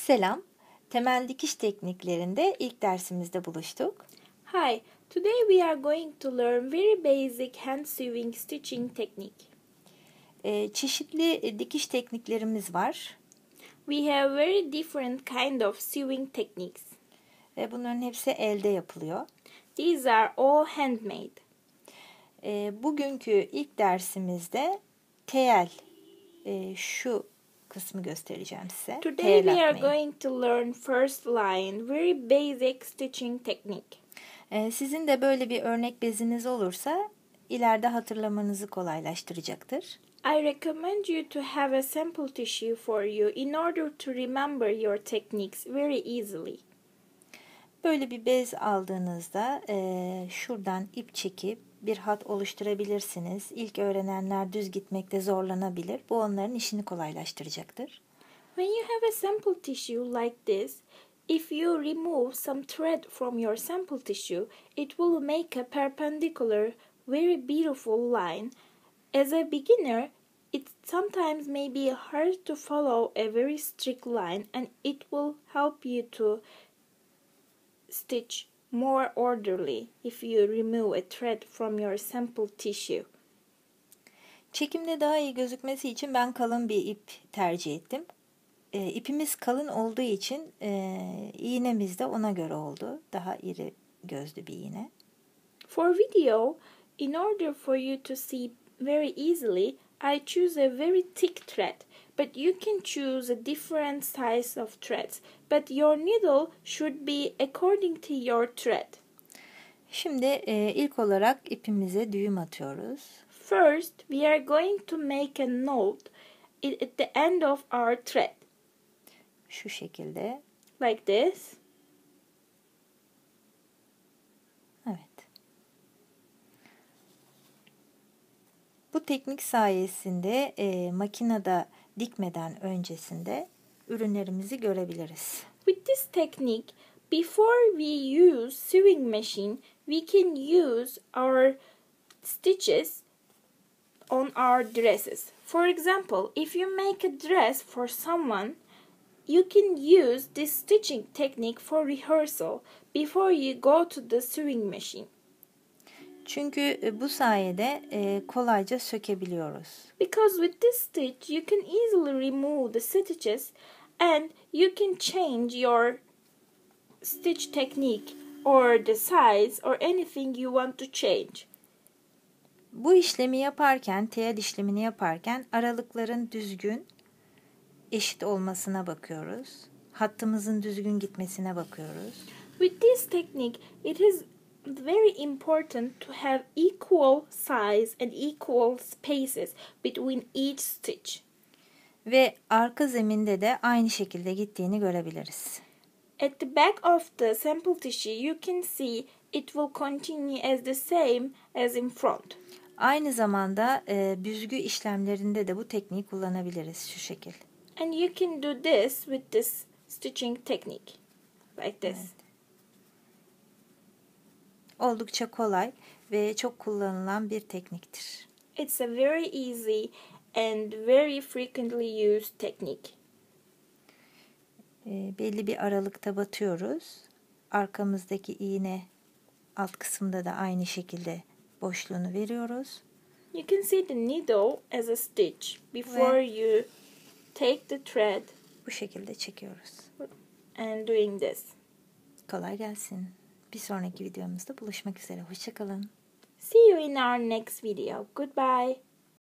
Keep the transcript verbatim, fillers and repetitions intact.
Selam, temel dikiş tekniklerinde ilk dersimizde buluştuk. Hi, today we are going to learn very basic hand sewing stitching technique. Ee, çeşitli dikiş tekniklerimiz var. We have very different kind of sewing techniques. Ve bunların hepsi elde yapılıyor. These are all handmade. Ee, bugünkü ilk dersimizde tel, e, şu kısmı göstereceğim size. Today we are going to learn first line, very basic stitching technique. Ee, sizin de böyle bir örnek beziniz olursa ileride hatırlamanızı kolaylaştıracaktır. I recommend you to have a sample tissue for you in order to remember your techniques very easily. Böyle bir bez aldığınızda e, şuradan ip çekip bir hat oluşturabilirsiniz. İlk öğrenenler düz gitmekte zorlanabilir. Bu onların işini kolaylaştıracaktır. When you have a sample tissue like this, if you remove some thread from your sample tissue, it will make a perpendicular, very beautiful line. As a beginner, it sometimes may be hard to follow a very strict line, and it will help you to stitch more orderly if you remove a thread from your sample tissue. Çekimde daha iyi gözükmesi için ben kalın bir ip tercih ettim. E, ipimiz kalın olduğu için e, iğnemiz de ona göre oldu. Daha iri gözlü bir iğne. For video, in order for you to see very easily, I choose a very thick thread, but you can choose a different size of threads, but your needle should be according to your thread. Şimdi e, ilk olarak ipimize düğüm atıyoruz. First, we are going to make a knot at the end of our thread. Şu şekilde. Like this. Evet. Bu teknik sayesinde e, makinede dikmeden öncesinde ürünlerimizi görebiliriz. With this technique, before we use sewing machine, we can use our stitches on our dresses. For example, if you make a dress for someone, you can use this stitching technique for rehearsal before you go to the sewing machine. Çünkü bu sayede e, kolayca sökebiliyoruz. Because with this stitch, you can easily remove the stitches and you can change your stitch technique or the size or anything you want to change. Bu işlemi yaparken, teyel işlemini yaparken aralıkların düzgün, eşit olmasına bakıyoruz. Hattımızın düzgün gitmesine bakıyoruz. With this technique, it is very important to have equal size and equal spaces between each stitch. Ve arka zeminde de aynı şekilde gittiğini görebiliriz. At the back of the sample tissue, you can see it will continue as the same as in front. Aynı zamanda e, büzgü işlemlerinde de bu tekniği kullanabiliriz şu şekil. And you can do this with this stitching technique, like this. Evet. Oldukça kolay ve çok kullanılan bir tekniktir. It's a very easy and very frequently used technique. E, belli bir aralıkta batıyoruz. Arkamızdaki iğne alt kısımda da aynı şekilde boşluğunu veriyoruz. You can see the needle as a stitch before Ve you take the thread. Bu şekilde çekiyoruz. And doing this. Kolay gelsin. Bir sonraki videomuzda buluşmak üzere. Hoşça kalın. See you in our next video. Goodbye.